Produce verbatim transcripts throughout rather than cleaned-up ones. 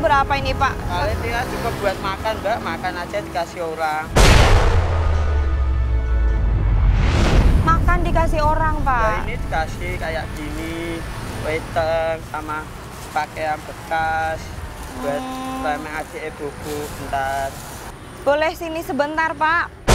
berapa ini Pak? Kali dia juga buat makan Mbak, makan aja dikasih orang. Makan dikasih orang Pak? Ya ini dikasih kayak gini, wedeng sama pakaian bekas buat hmm. adik ibuku bentar. Boleh sini sebentar Pak?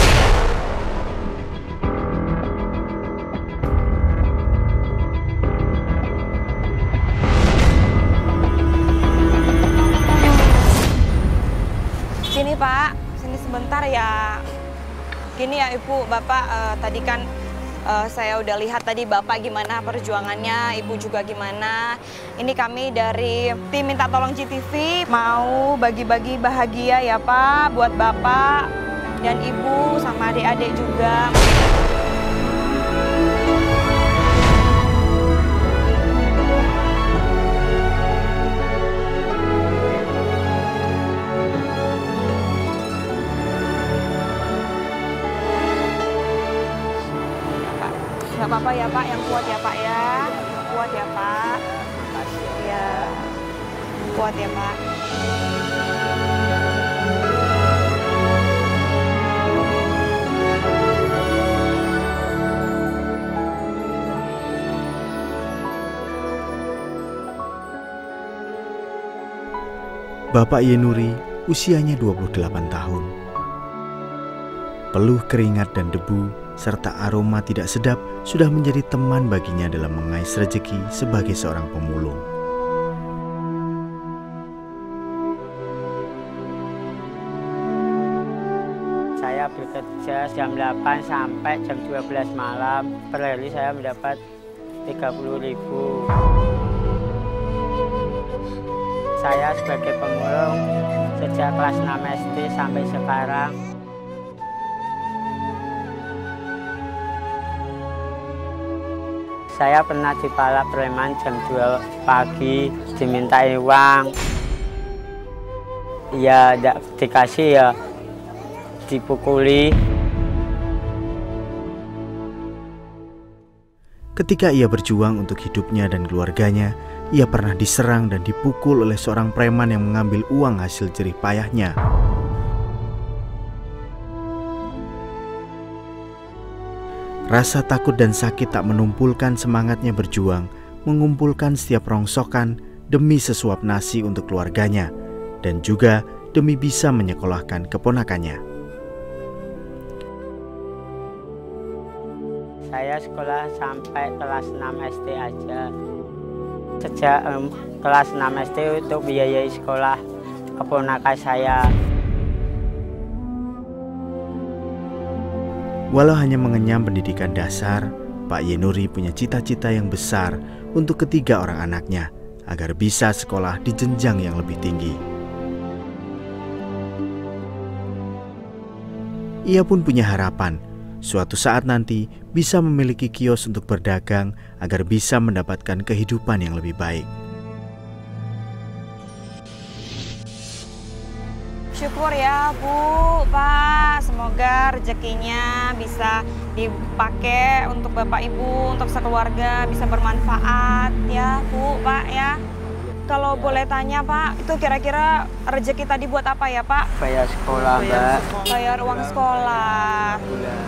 Sini Pak, sini sebentar ya. Gini ya Ibu, Bapak uh, tadi kan uh, saya udah lihat tadi Bapak gimana perjuangannya, Ibu juga gimana. Ini kami dari tim Minta Tolong J T V mau bagi-bagi bahagia ya Pak buat Bapak dan Ibu sama adik-adik juga. Nggak apa-apa ya Pak, yang kuat ya Pak ya. Yang kuat ya Pak. Ya, kuat ya Pak. Bapak Yenuri usianya dua puluh delapan tahun. Peluh keringat dan debu serta aroma tidak sedap sudah menjadi teman baginya dalam mengais rezeki sebagai seorang pemulung. Saya bekerja jam delapan sampai jam dua belas malam. Per hari saya mendapat tiga puluh ribu. Saya sebagai pemulung sejak kelas enam S D sampai sekarang. Saya pernah dipalak preman jam dua pagi, dimintai uang. Ya, tidak dikasih ya, dipukuli. Ketika ia berjuang untuk hidupnya dan keluarganya, ia pernah diserang dan dipukul oleh seorang preman yang mengambil uang hasil jerih payahnya. Rasa takut dan sakit tak menumpulkan semangatnya berjuang, mengumpulkan setiap rongsokan demi sesuap nasi untuk keluarganya, dan juga demi bisa menyekolahkan keponakannya. Saya sekolah sampai kelas enam S D aja. Sejak um, kelas enam S D untuk biayai sekolah keponakan saya. Walau hanya mengenyam pendidikan dasar, Pak Yenuri punya cita-cita yang besar untuk ketiga orang anaknya agar bisa sekolah di jenjang yang lebih tinggi. Ia pun punya harapan suatu saat nanti bisa memiliki kios untuk berdagang agar bisa mendapatkan kehidupan yang lebih baik. Syukur ya Bu, Pak, semoga rezekinya bisa dipakai untuk Bapak Ibu, untuk sekeluarga, bisa bermanfaat ya Bu, Pak ya. Kalau boleh tanya Pak, itu kira-kira rezeki tadi buat apa ya Pak? Bayar sekolah Mbak. Bayar uang sekolah.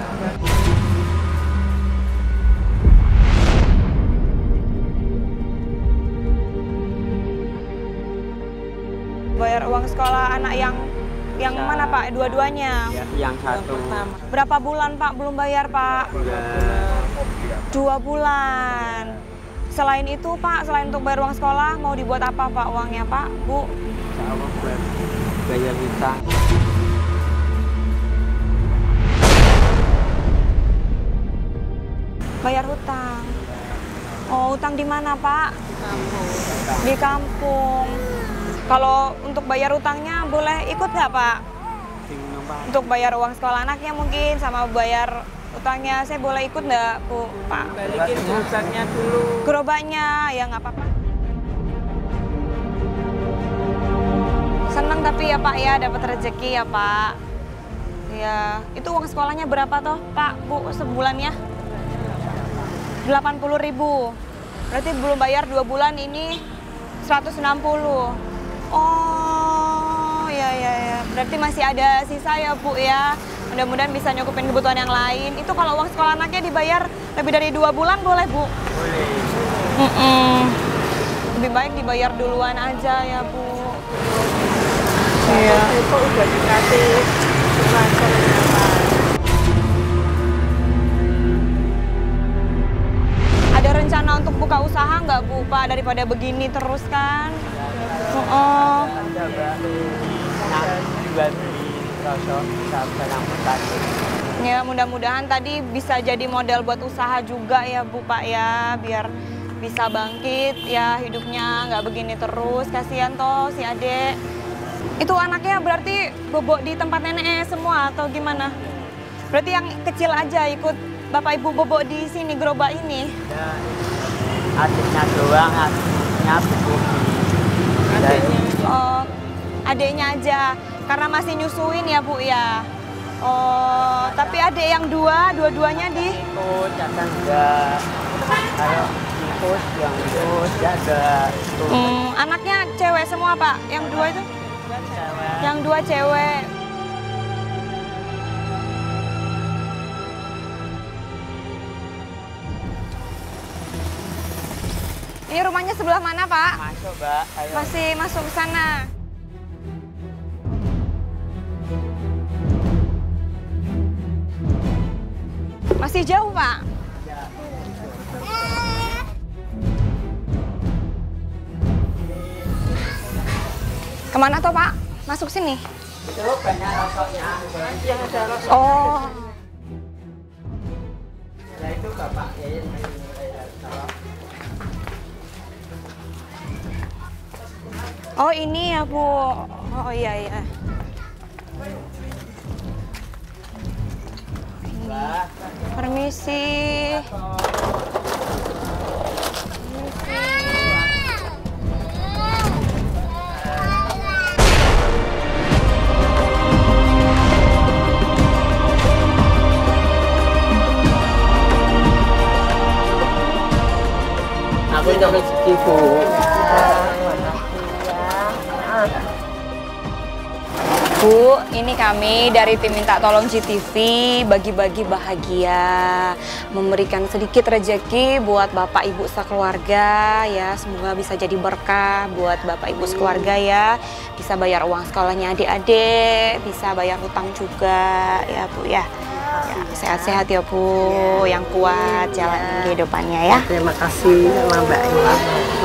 Bayar uang sekolah anak yang yang ya, mana Pak? Dua-duanya? Ya, yang satu. Berapa bulan Pak belum bayar Pak? Dua bulan. Selain itu Pak, selain untuk bayar uang sekolah, mau dibuat apa Pak uangnya Pak, Bu? Saya buat bayar hutang. Bayar hutang. Oh, hutang di mana Pak? Kampung. Di kampung. Kalau untuk bayar hutangnya boleh ikut nggak Pak? Untuk bayar uang sekolah anaknya mungkin sama bayar utangnya saya boleh ikut nggak Bu Pak? Balikin gerobaknya dulu. Gerobaknya ya nggak apa-apa. Seneng tapi ya Pak ya dapat rezeki ya Pak. Ya itu uang sekolahnya berapa toh Pak Bu sebulannya? delapan puluh ribu. Berarti belum bayar dua bulan ini seratus enam puluh. Oh iya, iya. Berarti masih ada sisa ya, Bu ya. Mudah-mudahan bisa nyukupin kebutuhan yang lain. Itu kalau uang sekolah anaknya dibayar lebih dari dua bulan boleh, Bu? Boleh. Mm -mm. Lebih baik dibayar duluan aja ya, Bu. Iya. Itu udah dikasih semacam apa? Ada rencana untuk buka usaha nggak, Bu, Pak? Daripada begini terus kan? Oh, oh. Ada Mbak. Nah, juga beli rosok sampai rambutan. Ya, mudah-mudahan tadi bisa jadi modal buat usaha juga ya, Bu, Pak ya. Biar bisa bangkit ya hidupnya, nggak begini terus. Kasihan toh si adek. Itu anaknya berarti bobok di tempat neneknya semua atau gimana? Berarti yang kecil aja ikut bapak ibu bobok di sini, gerobak ini? Ya, adiknya doang, adiknya bubuk. Adiknya. Oh, adiknya aja. Karena masih nyusuin ya, Bu ya? Oh, tapi adik yang dua, dua-duanya di? Ikut, kadang enggak. Kalau ikut, yang ikut, ya ada. Hmm, anaknya cewek semua, Pak? Yang dua itu? Yang dua cewek. Ini rumahnya sebelah mana, Pak? Masuk, Mbak. Ayo. Masih masuk ke sana. Masih jauh, Pak? Kemana toh, Pak? Masuk sini? Itu banyak rosoknya. Yang ada rosok. Oh. Nah, itu Bapak Yayan. Oh, ini ya, Bu. Oh, iya, iya. Mbak. Permisi. Aku udah rezeki, Bu. Bu, ini kami dari tim Minta Tolong G T V bagi-bagi bahagia, memberikan sedikit rezeki buat Bapak Ibu sekeluarga ya. Semoga bisa jadi berkah buat Bapak Ibu sekeluarga ya. Bisa bayar uang sekolahnya adik-adik, bisa bayar hutang juga ya, Bu ya. Ya, sehat-sehat ya, Bu, yang kuat jalan kehidupannya ya. Terima kasih sama Mbak Iwa.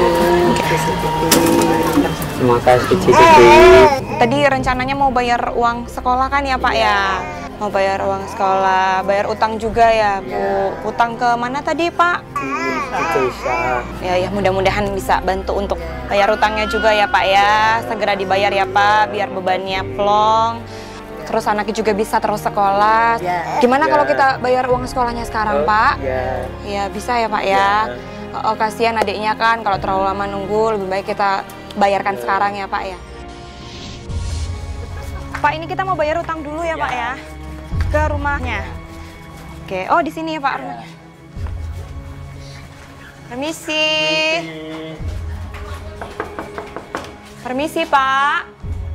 Terima kasih, G T V. Tadi rencananya mau bayar uang sekolah kan ya, Pak ya? Mau bayar uang sekolah, bayar utang juga ya, Bu. Utang ke mana tadi, Pak? Bisa. Ya, ya mudah-mudahan bisa bantu untuk bayar utangnya juga ya, Pak ya. Segera dibayar ya, Pak, biar bebannya plong. Terus anaknya juga bisa terus sekolah. Ya. Gimana Ya. kalau kita bayar uang sekolahnya sekarang, Oh, Pak? Ya. Ya, bisa ya, Pak ya. Oh, kasihan adiknya kan kalau terlalu lama nunggu, lebih baik kita bayarkan Ya. sekarang ya, Pak ya. Pak, ini kita mau bayar utang dulu ya, Ya. Pak ya. Ke rumahnya. Oke, oh di sini ya, Pak, rumahnya. Permisi. Permisi, Pak.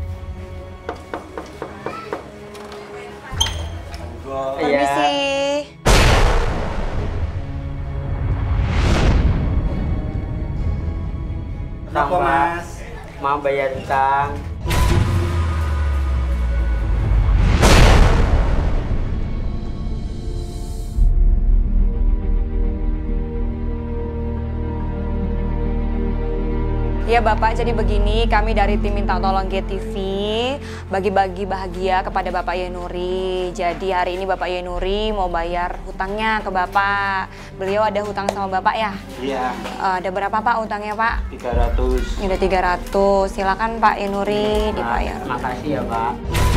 Permisi. Kenapa, Mas? Mau bayar utang. Ya Bapak, jadi begini, kami dari tim Minta Tolong G T V bagi-bagi bahagia kepada Bapak Yenuri. Jadi hari ini Bapak Yenuri mau bayar hutangnya ke Bapak. Beliau ada hutang sama Bapak ya? Iya. Uh, ada berapa Pak hutangnya, Pak? tiga ratus. Ini ada tiga ratus. Silakan Pak Yenuri dibayar. Terima kasih ya, Pak.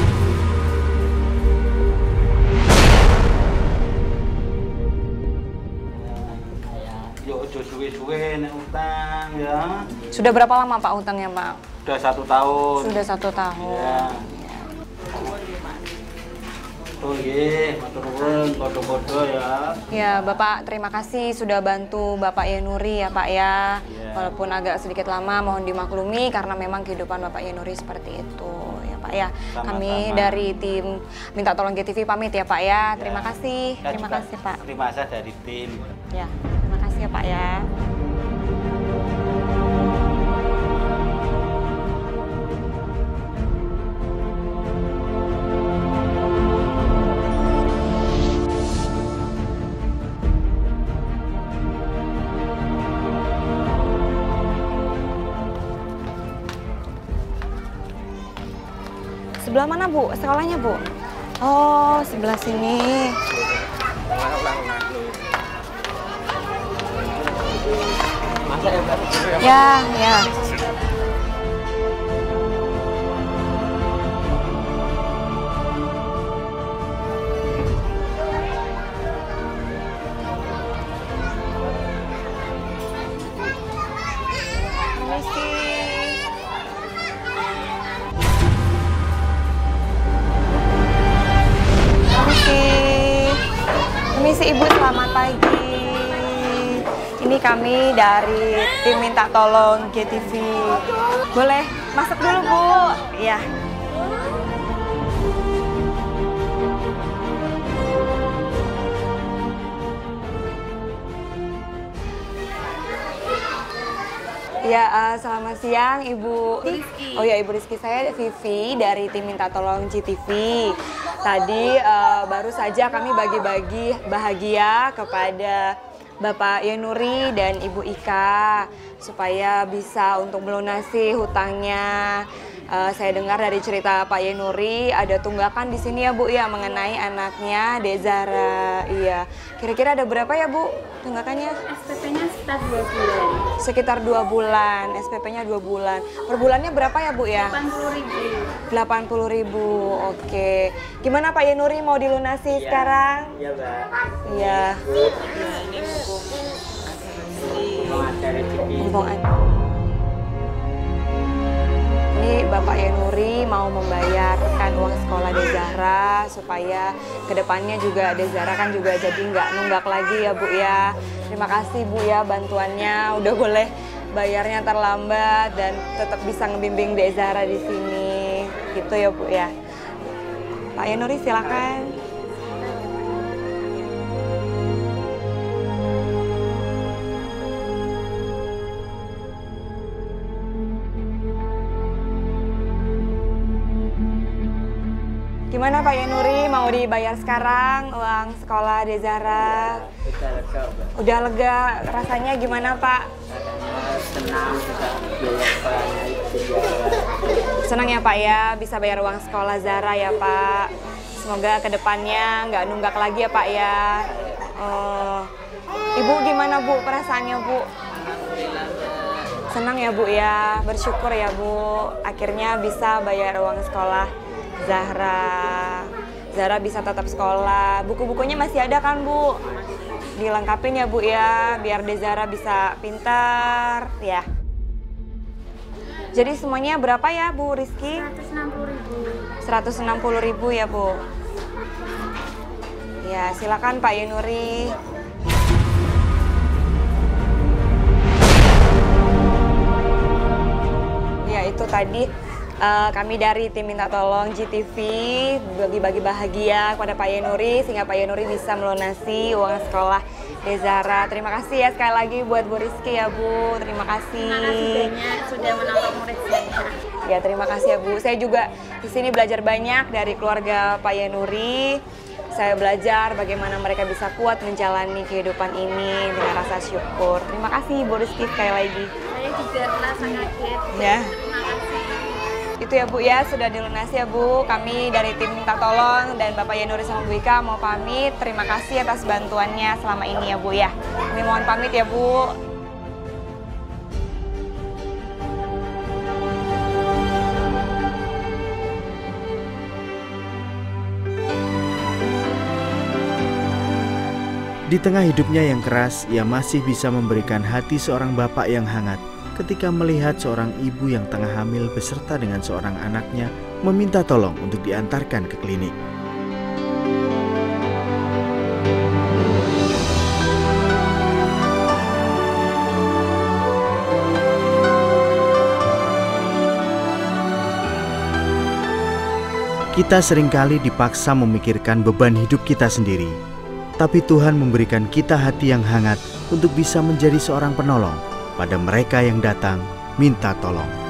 Yo ojo suwe-suwe nek utang ya. Sudah berapa lama Pak hutangnya, Pak? Sudah satu tahun. Sudah satu tahun. Ya. Oh nggih, matur nuwun padha-padha ya. Ya Bapak, terima kasih sudah bantu Bapak Yenuri ya Pak ya. Ya. Walaupun agak sedikit lama, mohon dimaklumi karena memang kehidupan Bapak Yenuri seperti itu ya Pak ya. Sama-sama. Kami dari tim Minta Tolong G T V pamit ya Pak ya. Terima Ya. kasih. Kita Terima juga kasih Pak. terima kasih dari tim. Ya, terima kasih ya Pak ya. Sebelah mana Bu? Sekolahnya Bu? Oh, sebelah sini. Ya, ya. Permisi. Permisi. Permisi Ibu, selamat pagi. Ini kami dari tim Minta Tolong G T V. Boleh masuk dulu Bu? Iya. Ya, uh, selamat siang Ibu. Oh ya, Ibu Rizky, saya Vivi dari tim Minta Tolong G T V. Tadi uh, baru saja kami bagi-bagi bahagia kepada Bapak Yenuri dan Ibu Ika supaya bisa untuk melunasi hutangnya. Uh, saya dengar dari cerita Pak Yenuri ada tunggakan di sini ya Bu ya mengenai anaknya Dezara. Iya. Kira-kira ada berapa ya Bu tunggakannya? S P P-nya sekitar dua bulan. Sekitar dua bulan, S P P-nya dua bulan. Per bulannya berapa ya Bu ya? delapan puluh ribu. delapan puluh ribu, oke. Gimana Pak Yenuri mau dilunasi sekarang? Iya, Mbak. Iya. Semoga ada rezeki. Mumpung ada. Ini Bapak Yenuri mau membayarkan uang sekolah Dezara supaya kedepannya juga Dezara kan juga jadi nggak nunggak lagi ya Bu ya. Terima kasih Bu ya bantuannya, udah boleh bayarnya terlambat dan tetap bisa ngebimbing Dezara di sini. Gitu ya Bu ya. Pak Yenuri silakan. Gimana Pak Yenuri, mau dibayar sekarang uang sekolah Dezara? Udah lega, Mbak. Udah lega, rasanya gimana Pak? Rasanya senang bisa biaya sekolahnya itu biaya. Senang ya Pak ya, bisa bayar uang sekolah Zara ya Pak. Semoga kedepannya nggak nunggak lagi ya Pak ya. Oh. Ibu gimana Bu perasaannya Bu? Senang ya Bu ya, bersyukur ya Bu. Akhirnya bisa bayar uang sekolah Zahra. Zahra bisa tetap sekolah. Buku-bukunya masih ada kan Bu? Dilengkapin ya Bu ya, biar Dezara bisa pintar ya. Jadi semuanya berapa ya Bu Rizky? seratus enam puluh ribu. seratus enam puluh ribu ya Bu. Ya silakan Pak Yenuri. Ya itu tadi uh, kami dari tim Minta Tolong G T V bagi-bagi bahagia kepada Pak Yenuri sehingga Pak Yenuri bisa melunasi uang sekolah Dezara. Terima kasih ya sekali lagi buat Bu Rizky ya Bu. Terima kasih. Terima kasih banyak sudah menolong murid saya. Ya terima kasih ya Bu. Saya juga di sini belajar banyak dari keluarga Pak Yenuri. Saya belajar bagaimana mereka bisa kuat menjalani kehidupan ini dengan rasa syukur. Terima kasih Bu Rizky sekali lagi. Saya juga merasa kaget. Ya. Terima kasih. Itu ya Bu ya, sudah dilunasi ya Bu. Kami dari tim Minta Tolong dan Bapak Yenuri sama Bu Ika mau pamit. Terima kasih atas bantuannya selama ini ya Bu ya. Kami mohon pamit ya Bu. Di tengah hidupnya yang keras, ia masih bisa memberikan hati seorang bapak yang hangat ketika melihat seorang ibu yang tengah hamil beserta dengan seorang anaknya meminta tolong untuk diantarkan ke klinik. Kita seringkali dipaksa memikirkan beban hidup kita sendiri. Tapi Tuhan memberikan kita hati yang hangat untuk bisa menjadi seorang penolong pada mereka yang datang minta tolong.